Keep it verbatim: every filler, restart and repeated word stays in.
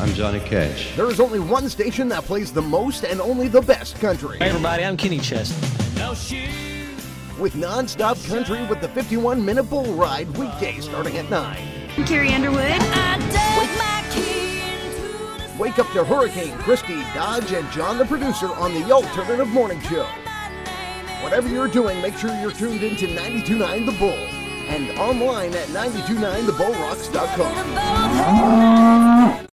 I'm Johnny Cash. There is only one station that plays the most and only the best country. Hey everybody, I'm Kenny Chest. With non-stop country with the fifty-one minute bull ride weekdays starting at nine. I'm Carrie Underwood. Wake, wake up to Hurricane, Christy, Dodge, and John the producer on the Alternative Morning Show. Whatever you're doing, make sure you're tuned in to ninety-two point nine The Bull and online at ninety-two point nine the bull rocks dot com.